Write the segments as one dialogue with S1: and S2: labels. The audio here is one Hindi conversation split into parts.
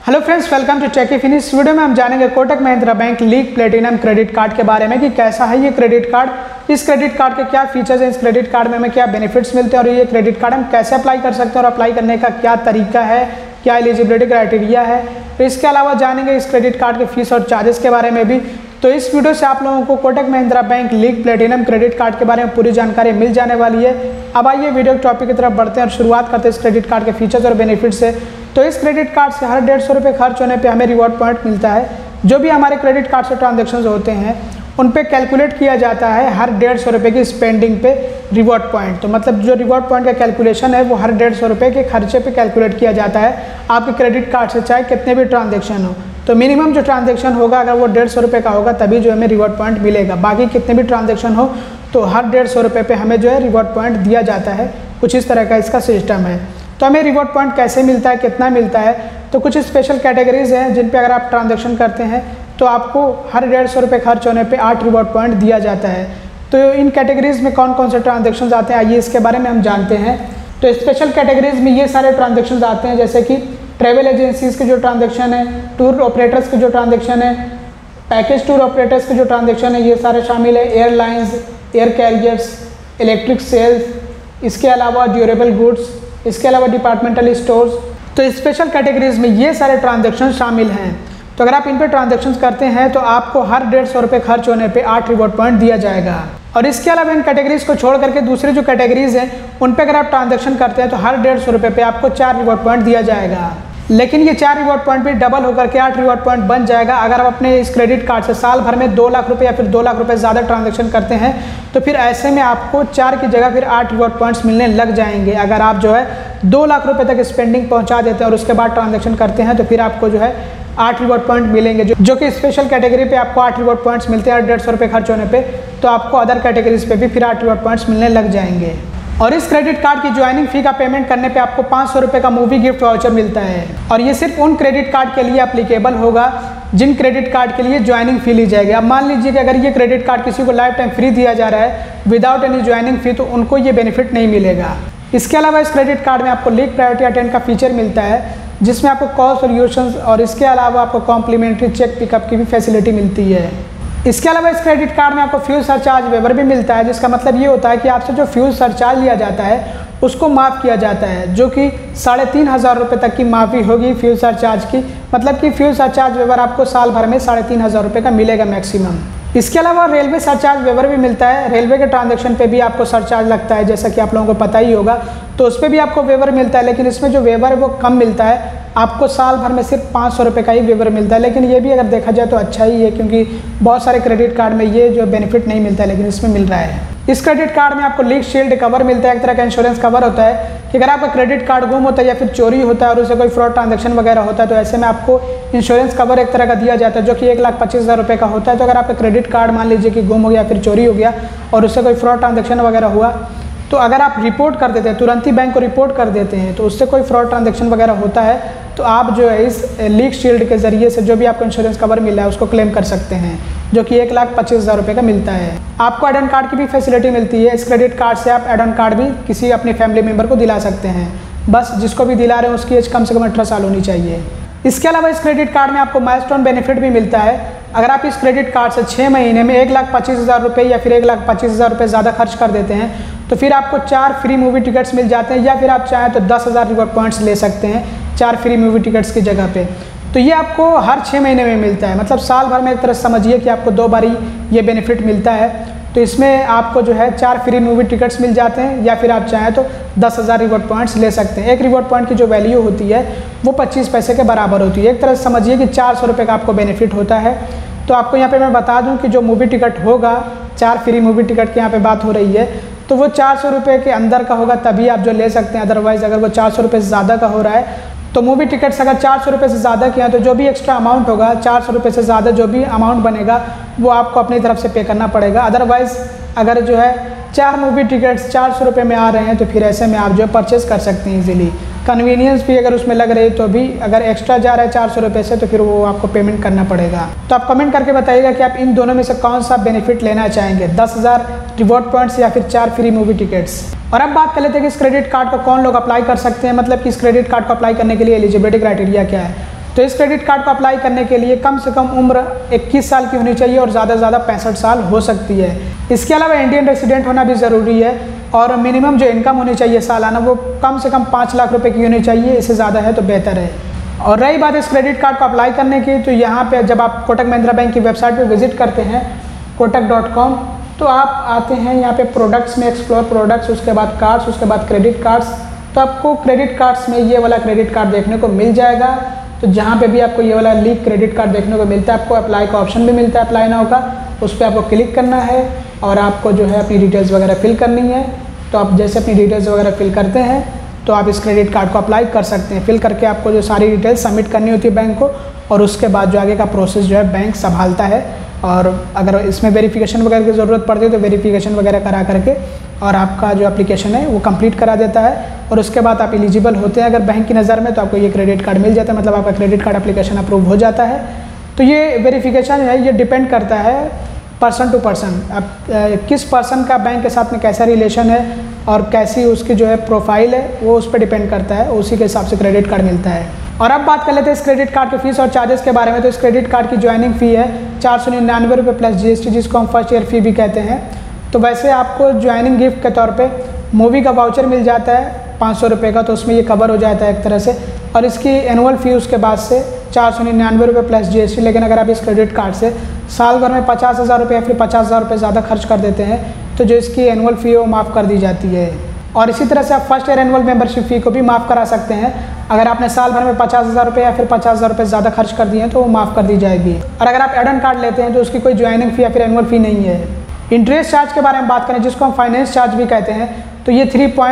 S1: Hello friends, welcome to Tech Finish. Video में हम जानेंगे Kotak Mahindra bank League Platinum credit card के बारे में कि कैसा है ये क्रेडिट कार्ड, इस क्रेडिट कार्ड के क्या फीचर्स हैं, इस क्रेडिट कार्ड में हमें क्या बेनिफिट्स मिलते हैं और ये क्रेडिट कार्ड हम कैसे अप्लाई कर सकते हैं और अप्लाई करने का क्या तरीका है, क्या एलिजिबिलिटी क्राइटेरिया है। तो इसके अलावा जानेंगे इस क्रेडिट कार्ड के फीस और चार्जेस के बारे में भी। तो इस वीडियो से आप लोगों को Kotak Mahindra bank League Platinum credit card के बारे में पूरी जानकारी मिल जाने वाली है। अब आइए वीडियो के टॉपिक की तरफ बढ़ते हैं और शुरुआत करते हैं इस क्रेडिट कार्ड के फीचर्स और बेनिफिट्स से। तो इस क्रेडिट कार्ड से हर 150 रुपये खर्च होने पे हमें रिवॉर्ड पॉइंट मिलता है। जो भी हमारे क्रेडिट कार्ड से ट्रांजेक्शन होते हैं उन पे कैलकुलेट किया जाता है हर 150 रुपये की स्पेंडिंग पे रिवॉर्ड पॉइंट। तो मतलब जो रिवॉर्ड पॉइंट का कैलकुलेशन है वो हर 150 रुपये के खर्चे पे कैलकुलेट किया जाता है आपके क्रेडिट कार्ड से, चाहे कितने भी ट्रांजेक्शन हो। तो मिनिमम जो ट्रांजेक्शन होगा अगर वो 150 रुपये का होगा तभी जो हमें रिवॉर्ड पॉइंट मिलेगा। बाकी कितने भी ट्रांजेक्शन हो तो हर 150 रुपये पे हमें जो है रिवॉर्ड पॉइंट दिया जाता है। कुछ इस तरह का इसका सिस्टम है। तो हमें रिवॉर्ड पॉइंट कैसे मिलता है, कितना मिलता है, तो कुछ स्पेशल कैटेगरीज हैं जिन पे अगर आप ट्रांजैक्शन करते हैं तो आपको हर 150 रुपये खर्च होने पे 8 रिवॉर्ड पॉइंट दिया जाता है। तो इन कैटेगरीज में कौन कौन से ट्रांजैक्शन आते हैं आइए इसके बारे में हम जानते हैं। तो स्पेशल कैटेगरीज में ये सारे ट्रांजैक्शन आते हैं जैसे कि ट्रैवल एजेंसीज के जो ट्रांजैक्शन है, टूर ऑपरेटर्स के जो ट्रांजैक्शन है, पैकेज टूर ऑपरेटर्स के जो ट्रांजैक्शन है, ये सारे शामिल है। Airlines, air carriers, electric sales, इसके अलावा ड्यूरेबल गुड्स, इसके अलावा डिपार्टमेंटल स्टोर्स। तो स्पेशल कैटेगरीज में ये सारे ट्रांजैक्शन शामिल हैं। तो अगर आप इन पे ट्रांजैक्शन करते हैं तो आपको हर 150 रुपये खर्च होने पे 8 रिवॉर्ड पॉइंट दिया जाएगा। और इसके अलावा इन कैटेगरीज को छोड़ करके दूसरी जो कैटेगरीज हैं उन पे अगर आप ट्रांजैक्शन करते हैं तो हर 150 रुपये पे आपको 4 रिवॉर्ड पॉइंट दिया जाएगा। लेकिन ये 4 रिवॉर्ड पॉइंट भी डबल होकर के 8 रिवॉर्ड पॉइंट बन जाएगा अगर आप अपने इस क्रेडिट कार्ड से साल भर में 2 लाख रुपए या फिर 2 लाख रुपए ज़्यादा ट्रांजैक्शन करते हैं। तो फिर ऐसे में आपको 4 की जगह फिर 8 रिवॉर्ड पॉइंट्स मिलने लग जाएंगे। अगर आप जो है 2 लाख रुपए तक स्पेंडिंग पहुंचा देते हैं और उसके बाद ट्रांजैक्शन करते हैं तो फिर आपको जो है 8 रिवॉर्ड पॉइंट मिलेंगे, जो कि स्पेशल कैटेगरी पे आपको 8 रिवॉर्ड पॉइंट्स मिलते हैं 150 रुपये खर्च होने पे। तो आपको अदर कैटेगरीज पे भी फिर 8 रिवॉर्ड पॉइंट्स मिलने लग जाएंगे। और इस क्रेडिट कार्ड की ज्वाइनिंग फी का पेमेंट करने पे आपको 500 रुपये का मूवी गिफ्ट वाउचर मिलता है। और ये सिर्फ उन क्रेडिट कार्ड के लिए अप्लीकेबल होगा जिन क्रेडिट कार्ड के लिए ज्वाइनिंग फी ली जाएगी। अब मान लीजिए कि अगर ये क्रेडिट कार्ड किसी को लाइफ टाइम फ्री दिया जा रहा है विदाउट एनी ज्वाइनिंग फी तो उनको ये बेनिफिट नहीं मिलेगा। इसके अलावा इस क्रेडिट कार्ड में आपको लीग प्रायोरिटी अटेंड का फीचर मिलता है जिसमें आपको कॉल सॉल्यूशंस और इसके अलावा आपको कॉम्प्लीमेंट्री चेक पिकअप की भी फैसिलिटी मिलती है। इसके अलावा इस क्रेडिट कार्ड में आपको फ्यूल सरचार्ज वेवर भी मिलता है, जिसका मतलब ये होता है कि आपसे जो फ्यूल सरचार्ज लिया जाता है उसको माफ़ किया जाता है, जो कि 3,500 रुपये तक की माफ़ी होगी फ्यूल सरचार्ज की। मतलब कि फ्यूल सरचार्ज वेवर आपको साल भर में 3,500 रुपये का मिलेगा मैक्सिमम। इसके अलावा रेलवे सरचार्ज वेवर भी मिलता है। रेलवे के ट्रांजैक्शन पे भी आपको सरचार्ज लगता है जैसा कि आप लोगों को पता ही होगा, तो उस पर भी आपको वेवर मिलता है। लेकिन इसमें जो वेवर है वो कम मिलता है, आपको साल भर में सिर्फ 500 रुपये का ही वेवर मिलता है। लेकिन ये भी अगर देखा जाए तो अच्छा ही है क्योंकि बहुत सारे क्रेडिट कार्ड में ये जो बेनिफिट नहीं मिलता है लेकिन इसमें मिल रहा है। इस क्रेडिट कार्ड में आपको लीग शील्ड कवर मिलता है, एक तरह का इंश्योरेंस कवर होता है कि अगर आपका क्रेडिट कार्ड गुम होता है या फिर चोरी होता है और उसे कोई फ्रॉड ट्रांजैक्शन वगैरह होता है तो ऐसे में आपको इंश्योरेंस कवर एक तरह का दिया जाता है जो कि 1,25,000 रुपये का होता है। तो अगर आपका क्रेडिट कार्ड मान लीजिए कि गुम हो गया फिर चोरी हो गया और उससे कोई फ्रॉड ट्रांजैक्शन वगैरह हुआ तो अगर आप रिपोर्ट कर देते हैं, तुरंत ही बैंक को रिपोर्ट कर देते हैं, तो उससे कोई फ्रॉड ट्रांजैक्शन वगैरह होता है तो आप जो है इस लीग शील्ड के ज़रिए से जो भी आपको इंश्योरेंस कवर मिला है उसको क्लेम कर सकते हैं, जो कि 1,25,000 रुपये का मिलता है। आपको एड ऑन कार्ड की भी फैसिलिटी मिलती है। इस क्रेडिट कार्ड से आप एड ऑन कार्ड भी किसी अपने फैमिली मेम्बर को दिला सकते हैं। बस जिसको भी दिला रहे हैं उसकी एज कम से कम 18 साल होनी चाहिए। इसके अलावा इस क्रेडिट कार्ड में आपको माइलस्टोन बेनिफिट भी मिलता है। अगर आप इस क्रेडिट कार्ड से 6 महीने में 1,25,000 रुपये या फिर 1,25,000 रुपये ज़्यादा खर्च कर देते हैं तो फिर आपको 4 फ्री मूवी टिकट्स मिल जाते हैं, या फिर आप चाहें तो 10,000 रिवॉर्ड पॉइंट्स ले सकते हैं 4 फ्री मूवी टिकट्स की जगह पे। तो ये आपको हर 6 महीने में मिलता है, मतलब साल भर में एक तरह समझिए कि आपको 2 बारी ये बेनिफिट मिलता है। तो इसमें आपको जो है 4 फ्री मूवी टिकट्स मिल जाते हैं या फिर आप चाहें तो 10,000 रिवॉर्ड पॉइंट्स ले सकते हैं। एक रिवॉर्ड पॉइंट की जो वैल्यू होती है वो 25 पैसे के बराबर होती है। एक तरह से समझिए कि 400 रुपये का आपको बेनिफिट होता है। तो आपको यहाँ पे मैं बता दूँ कि जो मूवी टिकट होगा, 4 फ्री मूवी टिकट की यहाँ पे बात हो रही है, तो वो 400 रुपये के अंदर का होगा तभी आप जो ले सकते हैं। अदरवाइज़ अगर वो 400 रुपये से ज़्यादा का हो रहा है तो मूवी टिकट्स अगर 400 रुपये से ज़्यादा किया तो जो भी एक्स्ट्रा अमाउंट होगा 400 रुपये से ज़्यादा जो भी अमाउंट बनेगा वो आपको अपनी तरफ से पे करना पड़ेगा। अदरवाइज़ अगर जो है 4 मूवी टिकट्स 400 रुपये में आ रहे हैं तो फिर ऐसे में आप जो है परचेस कर सकते हैं इजीली। कन्वीनियंस भी अगर उसमें लग रही है तो भी अगर एक्स्ट्रा जा रहा है 400 रुपये से तो फिर वो आपको पेमेंट करना पड़ेगा। तो आप कमेंट करके बताइएगा कि आप इन दोनों में से कौन सा बेनिफिट लेना चाहेंगे, 10,000 रिवॉर्ड पॉइंट्स या फिर 4 फ्री मूवी टिकट्स। और अब बात कर लेते हैं कि इस क्रेडिट कार्ड को कौन लोग अप्लाई कर सकते हैं, मतलब कि इस क्रेडिट कार्ड को अप्लाई करने के लिए एलिजिबिलिटी क्राइटेरिया क्या है। तो इस क्रेडिट कार्ड को अप्लाई करने के लिए कम से कम उम्र 21 साल की होनी चाहिए और ज़्यादा से ज़्यादा 65 साल हो सकती है। इसके अलावा इंडियन रेसिडेंट होना भी ज़रूरी है और मिनिमम जो इनकम होनी चाहिए सालाना वो कम से कम 5 लाख रुपए की होनी चाहिए, इससे ज़्यादा है तो बेहतर है। और रही बात इस क्रेडिट कार्ड को अप्लाई करने की, तो यहाँ पे जब आप कोटक महिंद्रा बैंक की वेबसाइट पे विजिट करते हैं kotak.com, तो आप आते हैं यहाँ पे प्रोडक्ट्स में, एक्सप्लोर प्रोडक्ट्स, उसके बाद कार्ड्स, उसके बाद क्रेडिट कार्ड्स। तो आपको क्रेडिट कार्ड्स में ये वाला क्रेडिट कार्ड देखने को मिल जाएगा। तो जहाँ पे भी आपको ये वाला लीग क्रेडिट कार्ड देखने को मिलता है, आपको अप्लाई का ऑप्शन भी मिलता है, अप्लाई नाउ का, उस पर आपको क्लिक करना है और आपको जो है अपनी डिटेल्स वगैरह फिल करनी है। तो आप जैसे अपनी डिटेल्स वगैरह फिल करते हैं तो आप इस क्रेडिट कार्ड को अप्लाई कर सकते हैं। फिल करके आपको जो सारी डिटेल्स सबमिट करनी होती है बैंक को, और उसके बाद जो आगे का प्रोसेस जो है बैंक संभालता है। और अगर इसमें वेरिफिकेशन वगैरह की ज़रूरत पड़ती है तो वेरिफिकेशन वगैरह करा करके और आपका जो एप्लीकेशन है वो कंप्लीट करा देता है, और उसके बाद आप एलिजिबल होते हैं अगर बैंक की नज़र में, तो आपको ये क्रेडिट कार्ड मिल जाता है, मतलब आपका क्रेडिट कार्ड एप्लीकेशन अप्रूव हो जाता है। तो ये वेरिफिकेशन है, ये डिपेंड करता है पर्सन टू पर्सन, अब किस पर्सन का बैंक के साथ में कैसा रिलेशन है और कैसी उसकी जो है प्रोफाइल है, वो उस पर डिपेंड करता है, उसी के हिसाब से क्रेडिट कार्ड मिलता है। और अब बात कर लेते हैं इस क्रेडिट कार्ड के फीस और चार्जेस के बारे में। तो इस क्रेडिट कार्ड की ज्वाइनिंग फ़ी है 499 रुपये प्लस GST, जिसको हम फर्स्ट ईयर फ़ी भी कहते हैं। तो वैसे आपको ज्वाइनिंग गिफ्ट के तौर पे मूवी का वाउचर मिल जाता है 500 रुपये का, तो उसमें ये कवर हो जाता है एक तरह से। और इसकी एनुअल फ़ी उसके बाद से 499 रुपये प्लस GST। लेकिन अगर आप इस क्रेडिट कार्ड से साल भर में 50,000 रुपये या फिर 50,000 रुपये ज़्यादा खर्च कर देते हैं तो जो इसकी एनुअल फ़ी है वो माफ़ कर दी जाती है। और इसी तरह से आप first year annual membership fee को भी माफ़ करा सकते हैं। अगर आपने साल भर में 50,000 रुपये या फिर 50,000 रुपये ज़्यादा खर्च कर दिए हैं तो वो माफ़ कर दी जाएगी। और अगर आप एड ऑन कार्ड लेते हैं तो उसकी कोई ज्वाइनिंग फ़ी या फिर एनुअल फ़ी नहीं है। इंटरेस्ट चार्ज के बारे में बात करें, जिसको हम फाइनेंस चार्ज भी कहते हैं, तो ये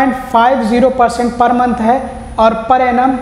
S1: 3.50% पर मंथ है और पर एनम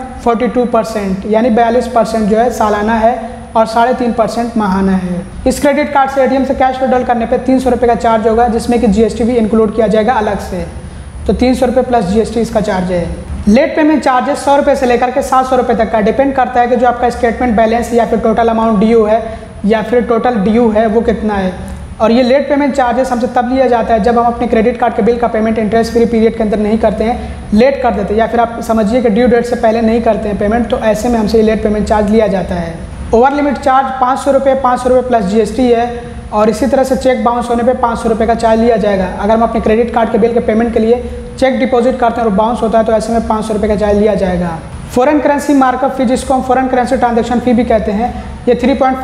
S1: 42%, यानी 42% जो है सालाना है और 3.5% माहाना है। इस क्रेडिट कार्ड से ATM से कैश विड्रॉल करने पे 300 रुपये का चार्ज होगा, जिसमें कि GST भी इंक्लूड किया जाएगा अलग से। तो 300 रुपये प्लस GST इसका चार्ज है। लेट पेमेंट चार्जेस 100 रुपये से लेकर के 700 रुपये तक का डिपेंड करता है कि जो आपका स्टेटमेंट बैलेंस या फिर टोटल अमाउंट ड्यू है या फिर टोटल ड्यू है वो कितना है। और ये लेट पेमेंट चार्जेस हमसे तब लिया जाता है जब हम अपने क्रेडिट कार्ड के बिल का पेमेंट इंटरेस्ट फ्री पीरियड के अंदर नहीं करते हैं, लेट कर देते हैं, या फिर आप समझिए कि ड्यू डेट से पहले नहीं करते हैं पेमेंट, तो ऐसे में हमसे ये लेट पेमेंट चार्ज लिया जाता है। ओवर लिमिट चार्ज 500 रुपये प्लस GST है। और इसी तरह से चेक बाउंस होने पे 500 रुपये का चार्ज लिया जाएगा। अगर हम अपने क्रेडिट कार्ड के बिल के पेमेंट के लिए चेक डिपॉजिट करते हैं और बाउंस होता है तो ऐसे में 500 रुपये का चार्ज लिया जाएगा। फॉरेन करेंसी मार्कअप फी, जिसको हम फॉरेन करेंसी ट्रांजैक्शन फी भी कहते हैं, ये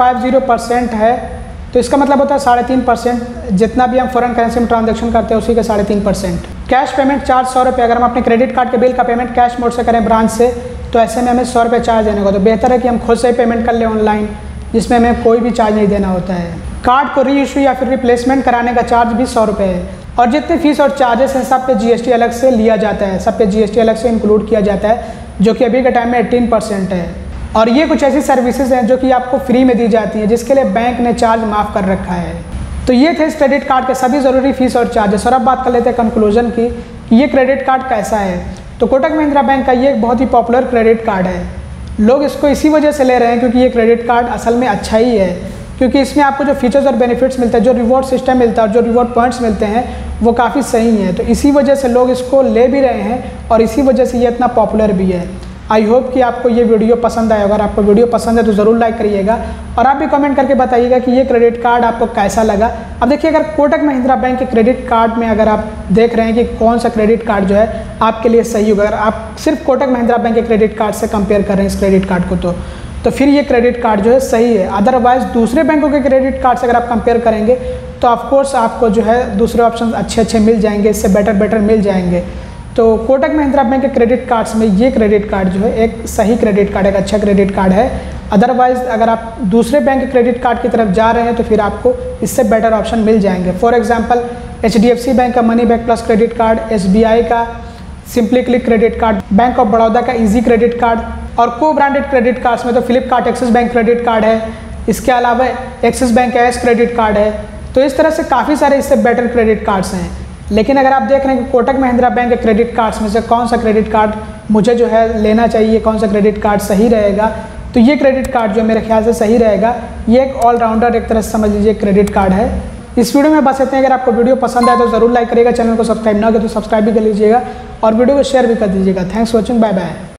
S1: 3.50% है। तो इसका मतलब होता है 3.5%, जितना भी हम फॉरेन करेंसी में ट्रांजैक्शन करते हैं उसी के 3.5%। कैश पेमेंट चार्ज 100 रुपये, अगर हम अपने क्रेडिट कार्ड के बिल का पेमेंट कैश मोड से करें ब्रांच से, तो ऐसे में हमें 100 रुपये चार्ज देने को, तो बेहतर है कि हम खुद से ही पेमेंट कर लें ऑनलाइन, जिसमें हमें कोई भी चार्ज नहीं देना होता है। कार्ड को री इशू या फिर रिप्लेसमेंट कराने का चार्ज भी 100 रुपये है। और जितने फीस और चार्जेस हैं सब पे GST अलग से लिया जाता है, सब पे GST अलग से इंक्लूड किया जाता है, जो कि अभी के टाइम में 18% है। और ये कुछ ऐसी सर्विसेज हैं जो कि आपको फ्री में दी जाती हैं, जिसके लिए बैंक ने चार्ज माफ़ कर रखा है। तो ये थे इस क्रेडिट कार्ड के सभी ज़रूरी फीस और चार्जेस। और अब बात कर लेते हैं कंक्लूजन की कि ये क्रेडिट कार्ड कैसा है। तो कोटक महिंद्रा बैंक का ये एक बहुत ही पॉपुलर क्रेडिट कार्ड है। लोग इसको इसी वजह से ले रहे हैं क्योंकि ये क्रेडिट कार्ड असल में अच्छा ही है, क्योंकि इसमें आपको जो फीचर्स और बेनिफिट्स मिलते हैं, जो रिवॉर्ड सिस्टम मिलता है और जो रिवॉर्ड पॉइंट्स मिलते हैं वो काफ़ी सही हैं। तो इसी वजह से लोग इसको ले भी रहे हैं और इसी वजह से ये इतना पॉपुलर भी है। आई होप कि आपको ये वीडियो पसंद आया। अगर आपको वीडियो पसंद है तो ज़रूर लाइक करिएगा और आप भी कमेंट करके बताइएगा कि ये क्रेडिट कार्ड आपको कैसा लगा। अब देखिए, अगर कोटक महिंद्रा बैंक के क्रेडिट कार्ड में अगर आप देख रहे हैं कि कौन सा क्रेडिट कार्ड जो है आपके लिए सही होगा, अगर आप सिर्फ कोटक महिंद्रा बैंक के क्रेडिट कार्ड से कंपेयर कर रहे हैं इस क्रेडिट कार्ड को, तो फिर ये क्रेडिट कार्ड जो है सही है। अदरवाइज़ दूसरे बैंकों के क्रेडिट कार्ड से अगर आप कंपेयर करेंगे तो ऑफकोर्स आपको जो है दूसरे ऑप्शन अच्छे मिल जाएंगे, इससे बेटर मिल जाएंगे। तो कोटक महिंद्रा बैंक के क्रेडिट कार्ड्स में ये क्रेडिट कार्ड जो है एक सही क्रेडिट कार्ड है, एक अच्छा क्रेडिट कार्ड है। अदरवाइज़ अगर आप दूसरे बैंक के क्रेडिट कार्ड की तरफ जा रहे हैं तो फिर आपको इससे बेटर ऑप्शन मिल जाएंगे। फॉर एग्जांपल HDFC बैंक का money back plus credit card, SBI का simply click credit card, bank of Baroda का इजी क्रेडिट कार्ड, और को ब्रांडेड क्रेडिट कार्ड्स में तो Flipkart Axis bank credit card है, इसके अलावा एक्सिस बैंक का एस क्रेडिट कार्ड है। तो इस तरह से काफ़ी सारे इससे बेटर क्रेडिट कार्ड्स हैं। लेकिन अगर आप देख रहे हैं कि कोटक महिंद्रा बैंक के क्रेडिट कार्ड्स में से कौन सा क्रेडिट कार्ड मुझे जो है लेना चाहिए, कौन सा क्रेडिट कार्ड सही रहेगा, तो ये क्रेडिट कार्ड जो मेरे ख्याल से सही रहेगा। ये एक ऑलराउंडर एक तरह से समझ लीजिए क्रेडिट कार्ड है। इस वीडियो में बस इतने। अगर आपको वीडियो पसंद आए तो ज़रूर लाइक करिएगा, चैनल को सब्सक्राइब ना हो तो सब्सक्राइब भी कर लीजिएगा और वीडियो को शेयर भी कर दीजिएगा। Thanks for watching, bye bye.